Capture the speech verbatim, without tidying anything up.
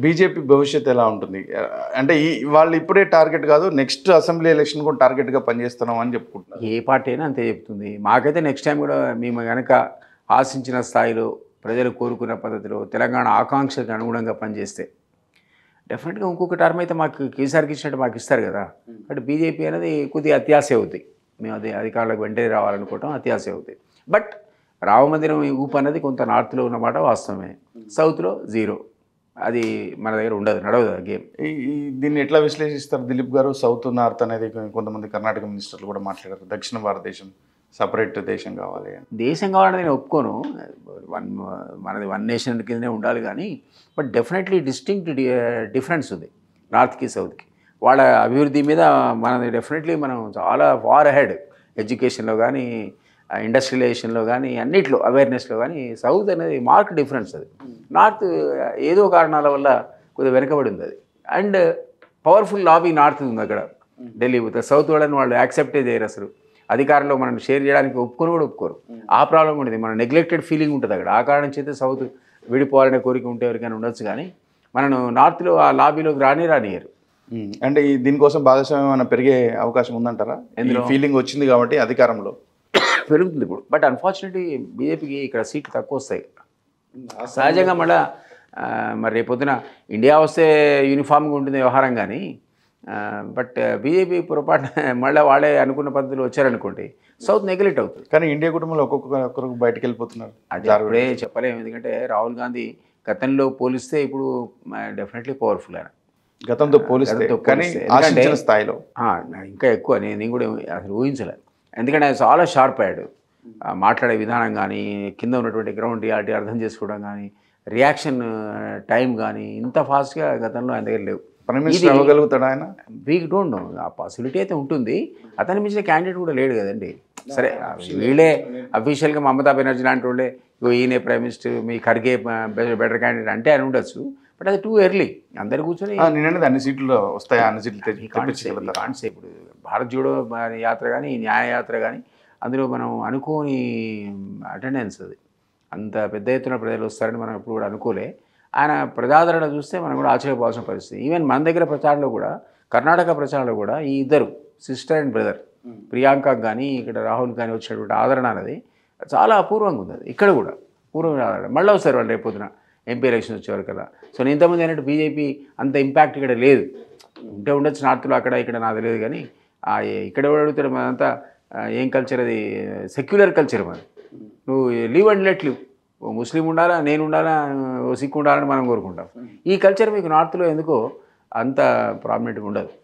BJP భవిష్యత్తు ఎలా ఉంటుంది? అంటే ఈ వాళ్ళు ఇప్పుడే టార్గెట్ కాదు, నెక్స్ట్ అసెంబ్లీ ఎలక్షన్ కూడా టార్గెట్గా పనిచేస్తున్నాం అని చెప్పుకుంటున్నారు. ఏ పార్టీ అయినా అంతే చెప్తుంది. మాకైతే నెక్స్ట్ టైం కూడా మేము కనుక ఆశించిన స్థాయిలో ప్రజలు కోరుకున్న పద్ధతిలో తెలంగాణ ఆకాంక్షలకు అనుగుణంగా పనిచేస్తే డెఫినెట్గా ఇంకొక టర్మ్ అయితే మాకు కేసీఆర్కి ఇచ్చినట్టు మాకు ఇస్తారు కదా. బట్ బీజేపీ అనేది కొద్దిగా అత్యాశ అవుతాయి. మేము అది అధికారులకు వెంటనే రావాలనుకోవటం అత్యాశ అవుతాయి. బట్ రామమందిరం ఊపు అన్నది కొంత నార్త్లో ఉన్నమాట వాస్తవమే, సౌత్లో జీరో. అది మన దగ్గర ఉండదు, నడవదు ఆ గేమ్. ఈ దీన్ని ఎట్లా విశ్లేషిస్తారు దిలీప్ గారు? సౌత్ నార్త్ అనేది కొంతమంది కర్ణాటక మినిస్టర్లు కూడా మాట్లాడారు, దక్షిణ భారతదేశం సపరేట్ దేశం కావాలి అని. దేశం కావాలని నేను ఒప్పుకోను, వన్ మనది వన్ నేషన్ కిందనే ఉండాలి. కానీ బట్ డెఫినెట్లీ డిస్టింక్ట్ డిఫరెన్స్ ఉంది నార్త్కి సౌత్కి. వాళ్ళ అభివృద్ధి మీద మనది డెఫినెట్లీ మనం చాలా ఫార్ అహెడ్. ఎడ్యుకేషన్లో కానీ, ఇండస్ట్రియలైజేషన్లో కానీ, అన్నిట్లో అవేర్నెస్లో కానీ సౌత్ అనేది మార్క్ డిఫరెన్స్. అది నార్త్ ఏదో కారణాల వల్ల కొద్దిగా వెనకబడి ఉంది అది. అండ్ పవర్ఫుల్ లాబీ నార్త్ ఉంది అక్కడ, ఢిల్లీ పోతే. సౌత్ వాళ్ళని వాళ్ళు యాక్సెప్టే చేయరు అసలు. అధికారంలో మనం షేర్ చేయడానికి ఒప్పుకొని కూడా ఒప్పుకోరు. ఆ ప్రాబ్లం ఉంటుంది, మన నెగ్లెక్టెడ్ ఫీలింగ్ ఉంటుంది అక్కడ. ఆ కారణం చేస్తే సౌత్ విడిపోవాలనే కోరిక ఉంటే ఎవరికైనా ఉండొచ్చు, కానీ మనను నార్త్లో ఆ లాబీలోకి రాని రానియరు. అంటే ఈ దీనికోసం భాగస్వామ్యం ఏమైనా పెరిగే అవకాశం ఉందంటారా? ఎందులో ఫీలింగ్ వచ్చింది కాబట్టి అధికారంలో పెరుగుతుంది ఇప్పుడు. బట్ అన్ఫార్చునేట్లీ బీజేపీకి ఇక్కడ సీట్లు తక్కువ వస్తాయి సహజంగా. మళ్ళీ మరి రేపొద్దున ఇండియా వస్తే యూనిఫామ్గా ఉంటుంది వ్యవహారం, కానీ బట్ బీజేపీ పొరపాటు మళ్ళీ వాళ్ళే అనుకున్న పద్ధతిలో వచ్చారనుకోండి, సౌత్ నెగ్లెక్ట్ అవుతుంది. కానీ ఇండియా కుటుంబంలో ఒక్కొక్క ఒక్కరికి బయటకు వెళ్ళిపోతున్నారు. అది అప్పుడే చెప్పలేము, ఎందుకంటే రాహుల్ గాంధీ గతంలో పోలిస్తే ఇప్పుడు డెఫినెట్లీ పవర్ఫుల్ ఆయన. గతంతో పోలిస్తే కానీ ఆశించిన స్థాయిలో ఇంకా ఎక్కువ. నేను నేను కూడా అసలు ఊహించలేదు, ఎందుకంటే ఆయన చాలా షార్ప్ అయ్యాడు. మాట్లాడే విధానం కానీ, కింద ఉన్నటువంటి గ్రౌండ్ రియాలిటీ అర్థం చేసుకోవడం కానీ, రియాక్షన్ టైం కానీ ఇంత ఫాస్ట్గా గతంలో ఆయన దగ్గర లేవు. అవ్వగలుగుతాడు ఆయన? వీ డోంట్ నో, ఆ పాసిబిలిటీ అయితే ఉంటుంది. అతని మించిన క్యాండిడేట్ కూడా లేడు కదండి. సరే వీళ్ళే అఫీషియల్గా మమతా బెనర్జీ లాంటి వాళ్ళే ఈయనే ప్రైమ్ మినిస్టర్, మీ ఖర్గే బెటర్ క్యాండిడేట్ అంటే అని ఉండొచ్చు. బట్ అది టూ ఎర్లీ. అందరు కూర్చొని నేను అన్ని సీట్లు వస్తాయి, అన్ని సీట్లు కాన్సే. ఇప్పుడు భారత్ జోడో యాత్ర కానీ, న్యాయ యాత్ర కానీ, అందులో మనం అనుకోని అటెండెన్స్ అది. అంత పెద్ద ఎత్తున ప్రజలు వస్తారని మనం ఎప్పుడు కూడా అనుకోలే. ఆయన ప్రజాదరణ చూస్తే మనం కూడా ఆశ్చర్యపోవాల్సిన పరిస్థితి. ఈవెన్ మన దగ్గర ప్రచారంలో కూడా, కర్ణాటక ప్రచారంలో కూడా ఈ ఇద్దరు సిస్టర్ అండ్ బ్రదర్ ప్రియాంకకు కానీ, ఇక్కడ రాహుల్ కానీ వచ్చినటువంటి ఆదరణ అనేది చాలా అపూర్వంగా ఉంది. అది ఇక్కడ కూడా పూర్వమైన ఆదరణ. మళ్ళీ వస్తారు వాళ్ళు రేపొద్దున ఎంపీ ఎలక్షన్ వచ్చేవారు కదా. సో నేను ఇంతకుముందు అయినట్టు బీజేపీ అంత ఇంపాక్ట్ ఇక్కడ లేదు. ఉంటే ఉండొచ్చు నార్త్లో, అక్కడ ఇక్కడ నాకు తెలియదు. కానీ ఇక్కడ ఎవరు అడుగుతాడు? మనంతా ఏం కల్చర్ అది? సెక్యులర్ కల్చర్ మరి. నువ్వు లీవ్ అండ్ లెట్ లివ్. ఓ ముస్లిం ఉండాలా, నేను ఉండాలా, ఓ సిక్ ఉండాలని మనం కోరుకుంటాం. ఈ కల్చర్ మీకు నార్త్లో ఎందుకో అంత ప్రామినెంట్గా ఉండదు.